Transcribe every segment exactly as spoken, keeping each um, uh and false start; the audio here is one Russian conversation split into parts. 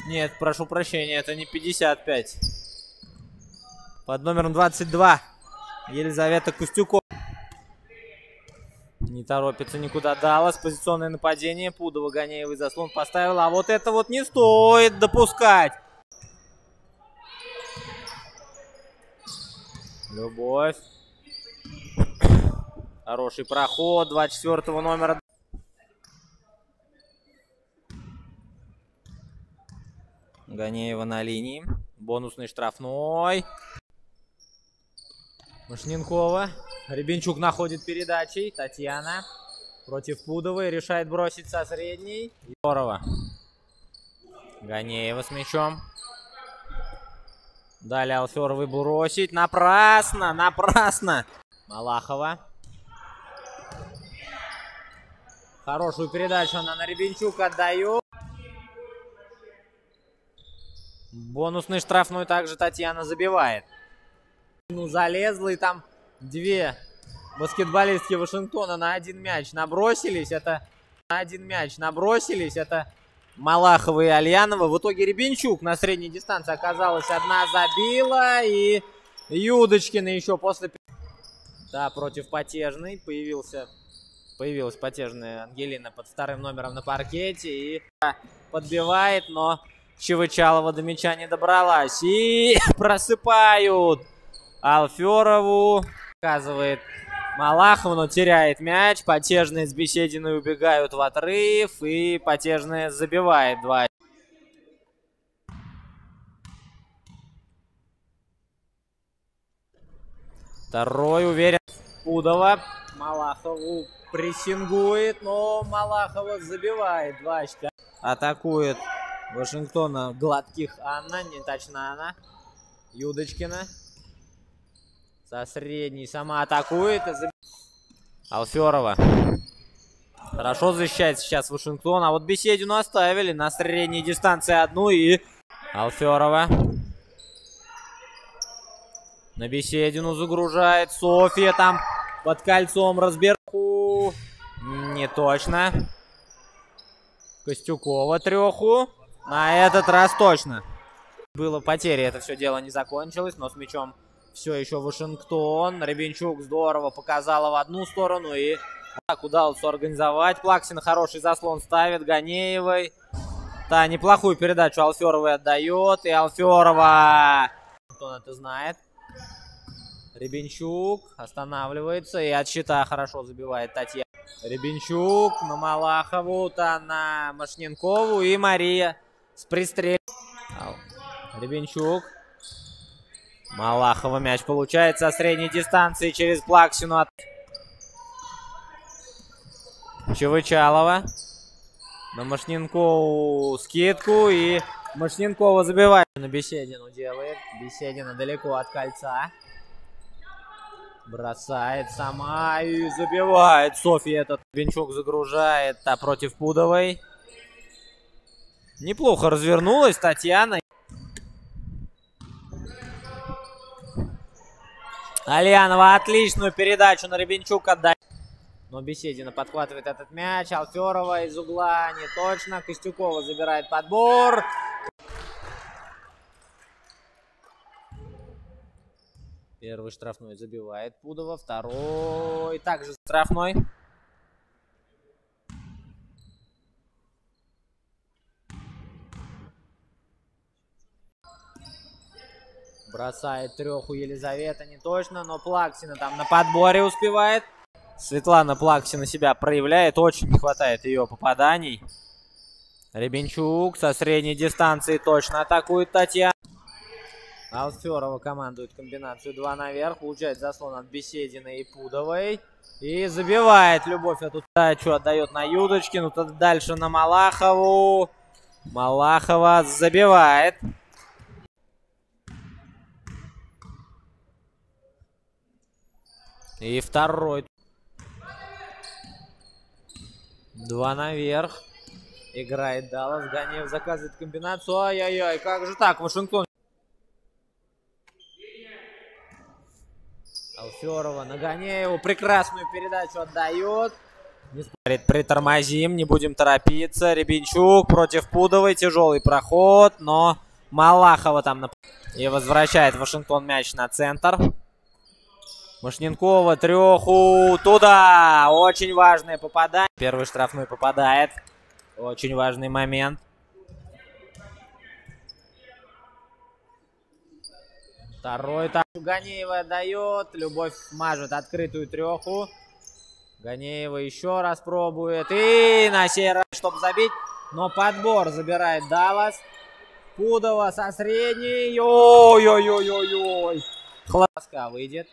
Нет, прошу прощения, это не пятьдесят пять. Под номером двадцать два Елизавета Костюкова. Не торопится никуда Даллас. Позиционное нападение. Пудова Ганеевой заслон поставила. А вот это вот не стоит допускать. Любовь. Хороший проход. двадцать четвёртого номера. Ганеева на линии. Бонусный штрафной. Машненкова. Рябинчук находит передачей. Татьяна против Пудовой. Решает бросить со средней. Здорово. Ганеева с мячом. Далее Алферовой бросить. Напрасно. Напрасно. Малахова. Хорошую передачу она на Рябинчук отдает. Бонусный штрафной также Татьяна забивает. Ну, залезла, и там две баскетболистки Вашингтона на один мяч набросились. Это на один мяч набросились. Это Малахова и Альянова. В итоге Рябинчук на средней дистанции оказалась одна, забила. И Юдочкина еще после... Да, против Потежной появился... Появилась Потежная Ангелина под вторым номером на паркете. И подбивает, но Чевычалова до мяча не добралась. И просыпают Алферову. Показывает Малахова, но теряет мяч. Потежные с Бесединой убегают в отрыв. И Потежная забивает два. Второй уверен. Пудова. Малахову прессингует, но Малахова забивает два очка. Атакует Вашингтона гладких Анна, не точно она. Юдочкина. Со средней сама атакует. И заб... Алферова. Хорошо защищает сейчас Вашингтон. А вот Беседину оставили на средней дистанции одну. И Алферова. На Беседину загружает. Софья там под кольцом разберку. Не точно. Костюкова треху. На этот раз точно. Было потери, это все дело не закончилось. Но с мячом все еще Вашингтон. Рябинчук здорово показала в одну сторону. И так удалось организовать. Плаксина хороший заслон ставит Ганеевой. Та неплохую передачу Алферовой отдает. И Алферова. Он это знает. Рябинчук останавливается. И от щита хорошо забивает Татьяна. Рябинчук на Малахову. Та на Машненкову. И Мария с пристрелом. Рябинчук. Малахова мяч получает со средней дистанции через Плаксину. От... Чевычалова. На Машненкову скидку. И Машненкова забивает. На Беседину делает. Беседина далеко от кольца. Бросает сама и забивает. Софья этот. Рябинчук загружает. А против Пудовой. Неплохо развернулась Татьяна. Альянова отличную передачу на Рябинчук отдает. Но Беседина подхватывает этот мяч. Алферова из угла не точно. Костюкова забирает подбор. Первый штрафной забивает Пудова. Второй также штрафной. Бросает треху Елизавета не точно, но Плаксина там на подборе успевает. Светлана Плаксина себя проявляет, очень не хватает ее попаданий. Рябинчук со средней дистанции точно атакует Татьяна. Алферова командует комбинацию два наверх, получает заслон от Бесединой и Пудовой. И забивает Любовь эту тачу, отдает на Юдочкину, тут дальше на Малахову. Малахова забивает. И второй. Два наверх. Играет Даллас. Ганеев заказывает комбинацию. Ай-яй-яй, как же так, Вашингтон. Алферова на Ганееву. Прекрасную передачу отдает. Притормозим, не будем торопиться. Ребенчук против Пудовой. Тяжелый проход, но Малахова там... На... И возвращает Вашингтон мяч на центр. Машненкова треху. Туда! Очень важное попадание. Первый штрафной попадает. Очень важный момент. Второй так. Ганеева дает. Любовь мажет открытую треху. Ганеева еще раз пробует. И на сей раз, чтобы забить. Но подбор забирает Даллас. Пудова со средней. Ой-ой-ой-ой-ой. Хлопка выйдет.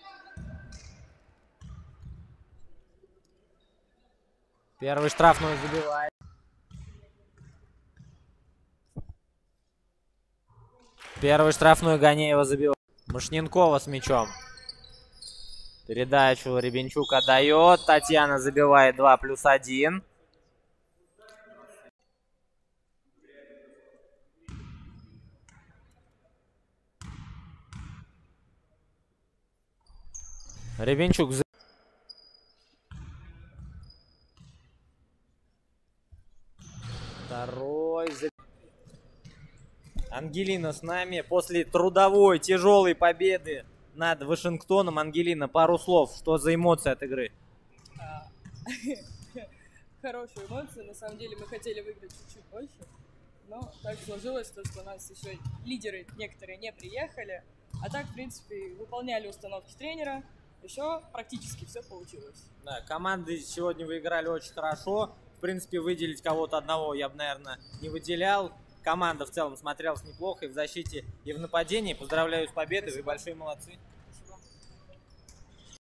Первый штрафной забивает. Первый штрафной Ганеева забивает. Машненкова с мячом. Передачу Ребенчук отдает. Татьяна забивает два плюс один. Ребенчук. Второй. Ангелина с нами после трудовой тяжелой победы над Вашингтоном. Ангелина, пару слов. Что за эмоции от игры? Хорошие эмоции. На самом деле мы хотели выиграть чуть-чуть больше. Но так сложилось, то, что у нас еще лидеры некоторые не приехали. А так, в принципе, выполняли установки тренера. Еще практически все получилось. Да, команды сегодня выиграли очень хорошо. В принципе, выделить кого-то одного я бы, наверное, не выделял. Команда в целом смотрелась неплохо и в защите, и в нападении. Поздравляю с победой, вы большие молодцы.